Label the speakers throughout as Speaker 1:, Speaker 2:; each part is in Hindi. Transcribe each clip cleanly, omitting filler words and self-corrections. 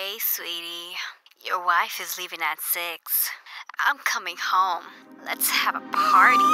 Speaker 1: Hey, sweetie. Your wife is leaving at 6. I'm coming home. Let's have a party.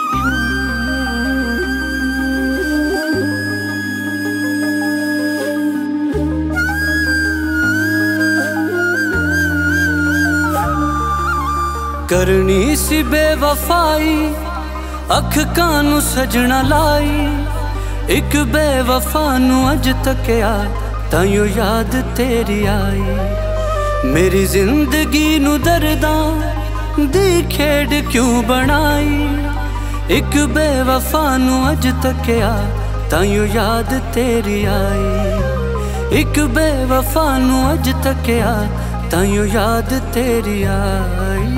Speaker 2: करनी सी बेवफाई अख कानू सजना लाई, एक बेवफा नू अज तकिया ताइयो याद तेरी आई। मेरी जिंदगी नू दर्दां दी खेड क्यों बनाई, एक बेवफा नू अज तकिया ताइयो याद तेरी आई। एक बेवफा नू अज तकिया ताइयो याद तेरी आई।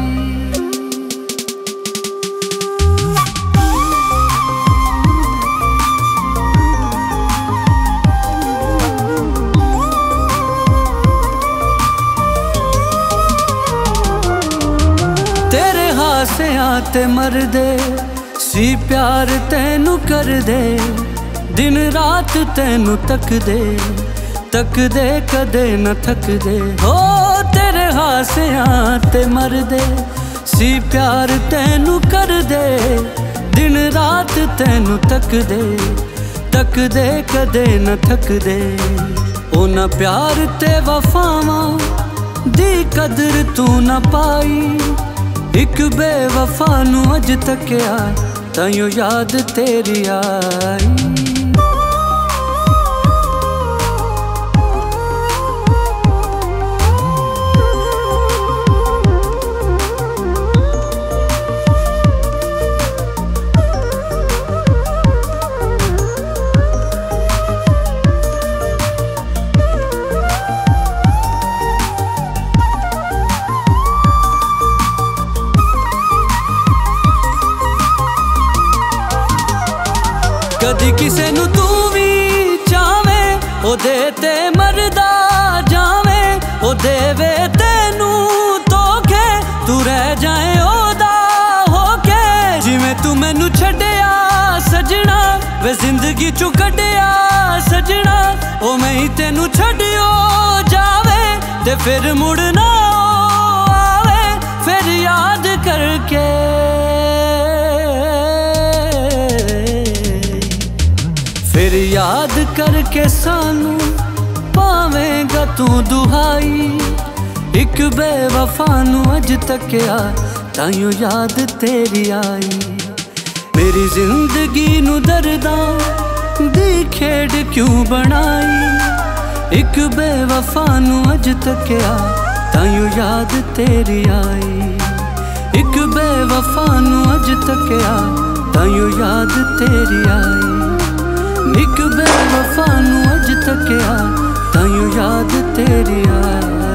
Speaker 2: तेरे हासियां ते मर दे सी प्यार तैनू कर दे, दिन रात तैनू तक दे कदे न थक दे। हो तेरे हासियां ते मर दे सी प्यार तैनू कर दे, दिन रात तैनू तक दे कदे न थक दे। ओ ना प्यार ते वफावां दी कदर तू न पाई, एक बेवफा नू अज तकिया ताइयो याद तेरी आई। कदी किसे नू तू भी चावे ओदे ते मरदा जावे, ओ देवे तेनू धोखे तू रह जाए ओदा होके। जिवें तू मैनू छड्डिया सजना वे जिंदगी चू कड्डिया सजना, ओ मैं ही तेनू छड्डियो जावे ते फिर मुड़ना आवे। फिर याद करके याद करके सानू पावेंगा तू दुहाई, एक बेवफा नू अज तकिया ताइयो याद तेरी आई। मेरी जिंदगी नू दर्दां दी खेड क्यों बनाई, एक बेवफा नू अज तकिया ताइयो याद तेरी आई। एक बेवफा नू अज तकिया ताइयो याद तेरी आई। एक बेवफा नू अज तकिया ताइयो याद तेरी आई।